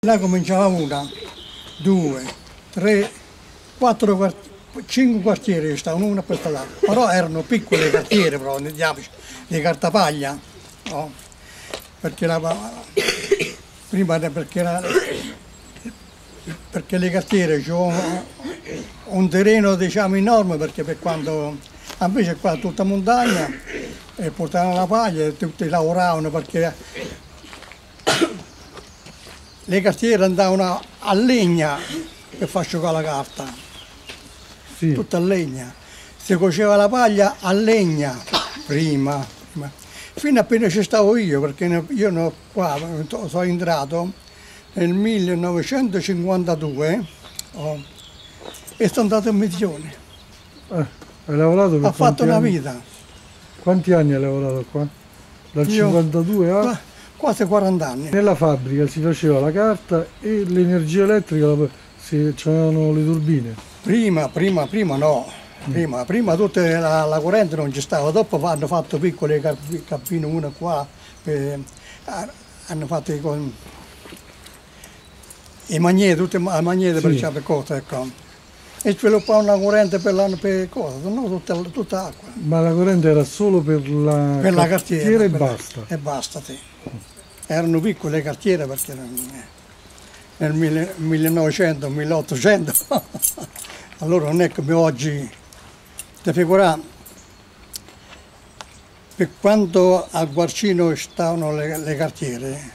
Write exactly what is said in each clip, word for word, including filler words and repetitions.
Là cominciava una, due, tre, quattro quartieri, cinque quartieri stavano uno a questa là, però erano piccole quartiere, però, di cartapaglia, no? Perché, la, prima perché, la, perché le cartiere c'erano un terreno diciamo enorme, perché per quando invece qua tutta montagna e portavano la paglia e tutti lavoravano perché le cartiere andavano a legna per far asciugare la carta, sì. Tutta a legna, si cuoceva la paglia a legna prima, prima. Fino a appena ci stavo io, perché io no, qua sono entrato nel millenovecentocinquantadue oh, e sono andato in missione. Eh, hai lavorato per ha fatto una anni? vita. Quanti anni hai lavorato qua? Dal io, cinquantadue a? Qua, quasi quaranta anni. Nella fabbrica si faceva la carta e l'energia elettrica, c'erano le turbine? Prima, prima, prima no. Prima, prima tutta la, la corrente non ci stava, dopo hanno fatto piccole cabine, una qua, per, hanno fatto i, i magneti, tutte le magnete sì. Per cosa, ecco. E sviluppavano la corrente per, la, per cosa, no, tutta, tutta acqua. Ma la corrente era solo per la, per la cartiera e per, basta? E basta, sì. Erano piccole cartiere perché nel millenovecento, milleottocento, allora non è come oggi. Ti figurare, per quanto a Guarcino stavano le, le cartiere,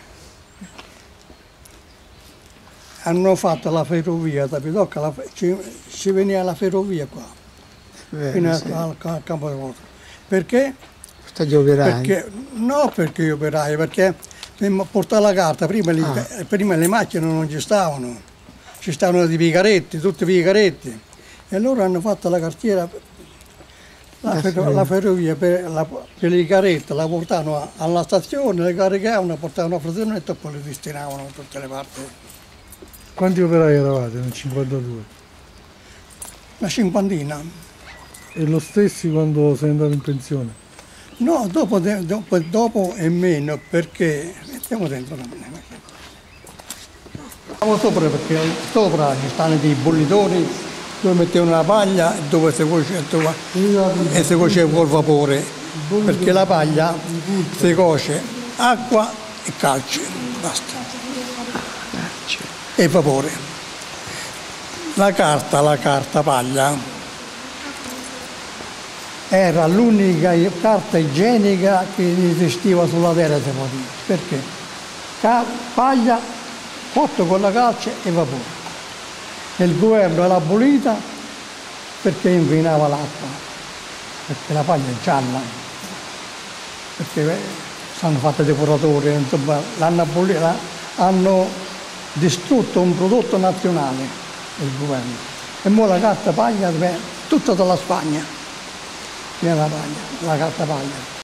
hanno fatto la ferrovia da Pidocca, la, ci, ci veniva la ferrovia qua, Beh, fino sì. al, al campo di voto. Perché? Gli operai? Perché, no perché gli operai, perché per portare la carta, prima, li, ah. prima le macchine non ci stavano, ci stavano dei vicaretti, tutti vicaretti, e loro hanno fatto la cartiera. La, ferro, la ferrovia per, la, per le carrette la portavano alla stazione, le caricavano, portavano a fraternetto e poi le destinavano da tutte le parti. Quanti operai eravate nel cinquantadue? Una cinquantina. E lo stessi quando sei andato in pensione? No, dopo, dopo, dopo e meno, perché mettiamo dentro la mia. Stavo sopra perché sopra ci stanno dei bollitori dove mettevano la paglia e dove si cuoceva, e si cuoceva col vapore, perché la paglia si cuoce acqua e calce, basta, e vapore. La carta, la carta paglia, era l'unica carta igienica che esisteva sulla terra, si può dire. Perché? Paglia, cotto con la calce e vapore. Il governo l'ha abolita perché inquinava l'acqua, perché la paglia è gialla, perché si hanno fatto depuratori, insomma, l'hanno abolita, hanno distrutto un prodotto nazionale, il governo. E ora la carta paglia è tutta dalla Spagna, viene la paglia, la carta paglia.